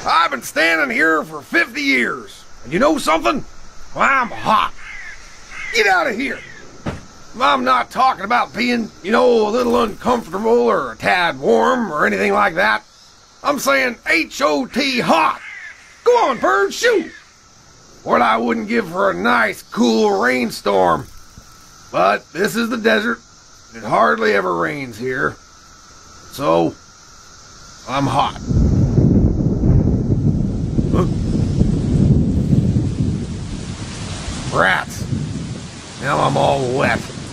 I've been standing here for 50 years. And you know something? I'm hot. Get out of here. I'm not talking about being, a little uncomfortable or a tad warm or anything like that. I'm saying H-O-T hot. Go on, bird, shoot. What I wouldn't give for a nice, cool rainstorm. But this is the desert. It hardly ever rains here. So, I'm hot. Huh? Rats. Now I'm all wet.